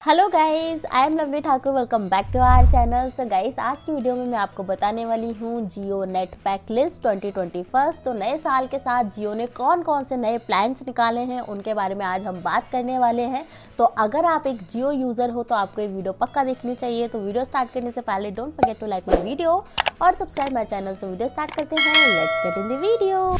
Hello guys, I am Lovely Thakur. Welcome back to our channel. So guys, आज की video में मैं आपको बताने वाली हूँ जियो नेट पैक लिस्ट 2021। तो नए साल के साथ जियो ने कौन कौन से नए प्लान्स निकाले हैं उनके बारे में आज हम बात करने वाले हैं। तो अगर आप एक जियो यूज़र हो तो आपको ये वीडियो पक्का देखनी चाहिए। तो वीडियो स्टार्ट करने से पहले don't forget to like my video और subscribe my channel. So video start करते हैं। Let's get in the video.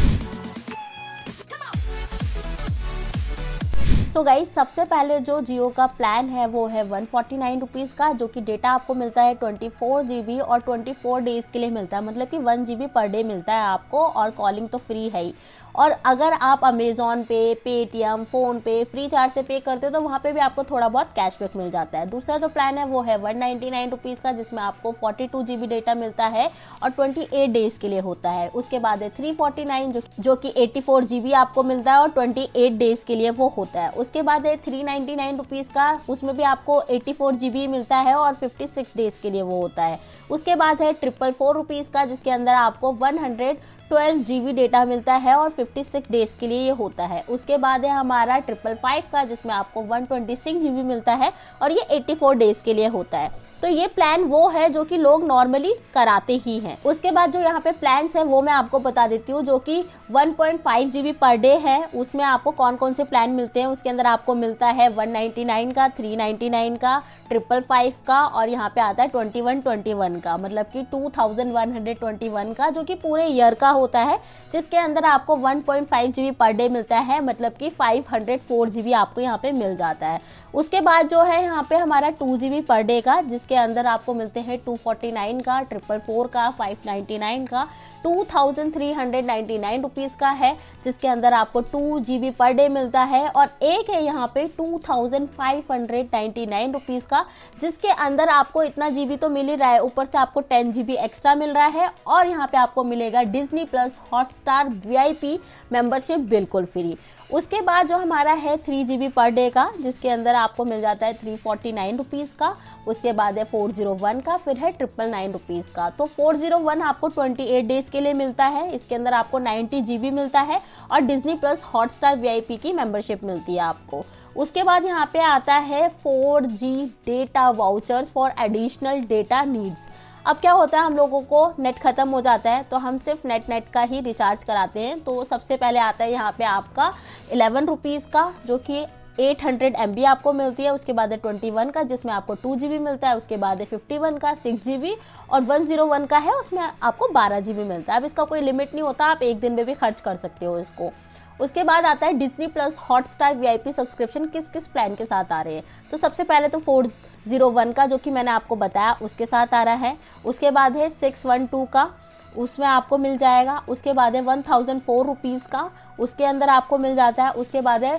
So guys, सबसे पहले जो जियो का प्लान है वो है 149 रुपीज़ का, जो कि डेटा आपको मिलता है 24 GB और 24 डेज़ के लिए मिलता है। मतलब कि 1 GB पर डे मिलता है आपको, और कॉलिंग तो फ्री है ही। और अगर आप Amazon pay, Paytm, PhonePe, Freecharge से पे करते हो तो वहाँ पे भी आपको थोड़ा बहुत कैशबैक मिल जाता है। दूसरा जो प्लान है वो है 199 रुपीज़ का, जिसमें आपको 42 GB डेटा मिलता है और 28 डेज़ के लिए होता है। उसके बाद है 349 जो कि 84 GB आपको मिलता है और 28 डेज़ के लिए वो होता है। उसके बाद है 399 रुपीज़ का, उसमें भी आपको 84 GB मिलता है और 56 डेज़ के लिए वो होता है। उसके बाद है 444 रुपीज़ का, जिसके अंदर आपको 112 GB डेटा मिलता है और 56 डेज़ के लिए ये होता है। उसके बाद है हमारा 555 का, जिसमें आपको 126 GB मिलता है और ये 84 डेज़ के लिए होता है। तो ये प्लान वो है जो कि लोग नॉर्मली कराते ही हैं। उसके बाद जो यहाँ पे प्लान्स है वो मैं आपको बता देती हूँ, जो कि 1.5 GB पर डे है। उसमें आपको कौन कौन से प्लान मिलते हैं। उसके अंदर आपको मिलता है 199 का, 399 का, 555 का, और यहाँ पे आता है 2121 का, मतलब कि 2121 का, जो कि पूरे ईयर का होता है, जिसके अंदर आपको 1.5 GB पर डे मिलता है। मतलब कि 504 GB आपको यहाँ पे मिल जाता है। उसके बाद जो है यहाँ पे हमारा 2 GB पर डे का, जिसके अंदर आपको मिलते हैं 249 का, 444 का, 599 का, 2399 रुपीज़ का है, जिसके अंदर आपको 2 GB पर डे मिलता है। और एक है यहाँ पे 2599 रुपीज़ का, जिसके अंदर आपको इतना GB तो मिल ही रहा है, ऊपर से आपको 10 GB एक्स्ट्रा मिल रहा है। और यहाँ पे आपको मिलेगा Disney plus Hotstar VIP membership बिल्कुल फ्री। उसके बाद जो हमारा है 3 GB पर डे का, जिसके अंदर आपको मिल जाता है 349 रुपीज़ का। उसके बाद है 401 का, फिर है 999 रुपीज़ का। तो 401 आपको 28 डेज़ के लिए मिलता है। इसके अंदर आपको 90 GB मिलता है और डिज्नी प्लस हॉटस्टार VIP की मेंबरशिप मिलती है आपको। उसके बाद यहाँ पे आता है 4G data vouchers for additional data needs. अब क्या होता है, हम लोगों को नेट खत्म हो जाता है तो हम सिर्फ नेट का ही रिचार्ज कराते हैं। तो सबसे पहले आता है यहाँ पे आपका 11 रुपीज़ का, जो कि 800 MB आपको मिलती है। उसके बाद है 21 का, जिसमें आपको 2 GB मिलता है। उसके बाद है 51 का 6 GB और 101 का है, उसमें आपको 12 GB मिलता है। अब इसका कोई लिमिट नहीं होता, आप एक दिन में भी खर्च कर सकते हो इसको। उसके बाद आता है Disney plus Hotstar VIP subscription किस किस प्लान के साथ आ रहे हैं। तो सबसे पहले तो 401 का, जो कि मैंने आपको बताया, उसके साथ आ रहा है। उसके बाद है 612 का, उसमें आपको मिल जाएगा। उसके बाद है 1004 रुपीज़ का, उसके अंदर आपको मिल जाता है। उसके बाद है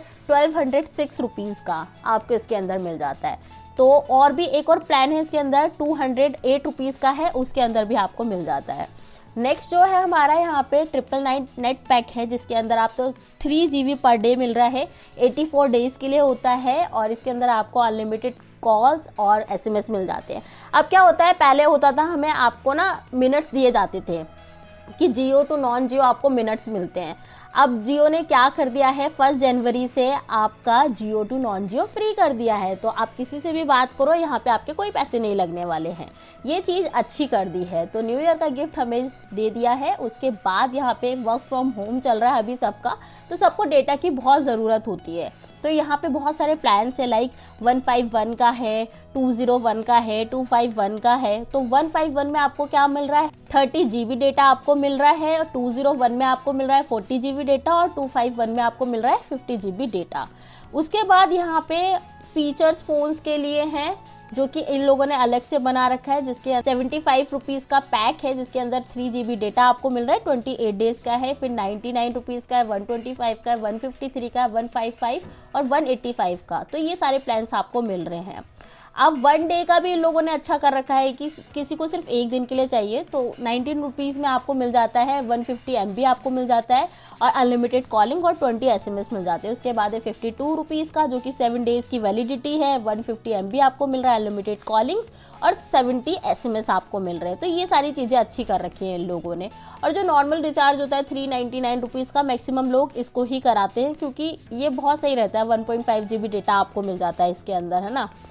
1206 रुपीज़ का आपको इसके अंदर मिल जाता है। तो और भी एक और प्लान है इसके अंदर 208 रुपीज़ का है, उसके अंदर भी आपको मिल जाता है। नेक्स्ट जो है हमारा यहाँ पे 999 नेट पैक है, जिसके अंदर आपको 3 GB पर डे मिल रहा है, 84 डेज़ के लिए होता है। और इसके अंदर आपको अनलिमिटेड कॉल्स और SMS मिल जाते हैं। अब क्या होता है, पहले होता था हमें आपको ना मिनट्स दिए जाते थे कि जियो टू नॉन जियो आपको मिनट्स मिलते हैं। अब जियो ने क्या कर दिया है, 1 जनवरी से आपका Jio to non Jio free कर दिया है। तो आप किसी से भी बात करो, यहाँ पे आपके कोई पैसे नहीं लगने वाले हैं। ये चीज़ अच्छी कर दी है। तो न्यू ईयर का गिफ्ट हमें दे दिया है। उसके बाद यहाँ पे वर्क फ्रॉम होम चल रहा है अभी सबका, तो सबको डेटा की बहुत ज़रूरत होती है। तो यहाँ पे बहुत सारे प्लान्स है, लाइक 151 का है, 201 का है, 251 का है। तो 151 में आपको क्या मिल रहा है, 30 GB डेटा आपको मिल रहा है। और 201 में आपको मिल रहा है 40 GB डेटा और 251 में आपको मिल रहा है 50 GB डेटा। उसके बाद यहाँ पे फीचर्स फोन्स के लिए हैं, जो कि इन लोगों ने अलग से बना रखा है, जिसके 75 रुपीज़ का पैक है, जिसके अंदर 3 GB डेटा आपको मिल रहा है, 28 डेज़ का है। फिर 99 रुपीज़ का है, 125 का है, 153 का है, 155 और 185 का। तो ये सारे प्लान्स आपको मिल रहे हैं। अब 1 डे का भी इन लोगों ने अच्छा कर रखा है कि किसी को सिर्फ एक दिन के लिए चाहिए तो 19 रुपीज़ में आपको मिल जाता है, 150 MB आपको मिल जाता है और अनलिमिटेड कॉलिंग और 20 SMS मिल जाते हैं। उसके बाद है 52 रुपीज़ का, जो कि 7 डेज़ की वैलिडिटी है, 150 MB आपको मिल रहा है, अनलिमिटेड कॉलिंग्स और 70 SMS आपको मिल रहे हैं। तो ये सारी चीज़ें अच्छी कर रखी हैं इन लोगों ने। और जो नॉर्मल रिचार्ज होता है 399 रुपीज़ का, मैक्सिमम लोग इसको ही कराते हैं क्योंकि ये बहुत सही रहता है। 1.5 GB डेटा आपको मिल जाता है इसके अंदर, है ना।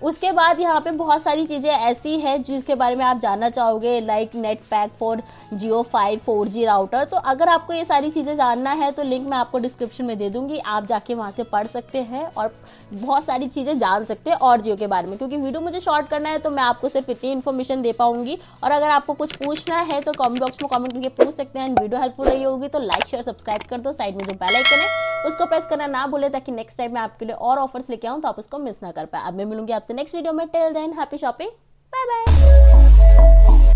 उसके बाद यहाँ पे बहुत सारी चीज़ें ऐसी है जिसके बारे में आप जानना चाहोगे, like net pack for Jio 5 4G router. तो अगर आपको ये सारी चीज़ें जानना है तो लिंक मैं आपको डिस्क्रिप्शन में दे दूंगी, आप जाके वहाँ से पढ़ सकते हैं और बहुत सारी चीज़ें जान सकते हैं और जियो के बारे में। क्योंकि वीडियो मुझे शॉर्ट करना है तो मैं आपको सिर्फ इतनी इन्फॉर्मेशन दे पाऊंगी, और अगर आपको कुछ पूछना है तो कमेंट बॉक्स में कमेंट करके पूछ सकते हैं। वीडियो हेल्पफुल रही होगी तो लाइक शेयर सब्सक्राइब कर दो, साइड में जो बेल आइकन है उसको प्रेस करना ना भूले, ताकि नेक्स्ट टाइम मैं आपके लिए और ऑफर्स लेके आऊँ तो आप उसको मिस ना कर पाए। अब मैं मिलूंगी आपसे नेक्स्ट वीडियो में। Till then happy shopping, bye bye.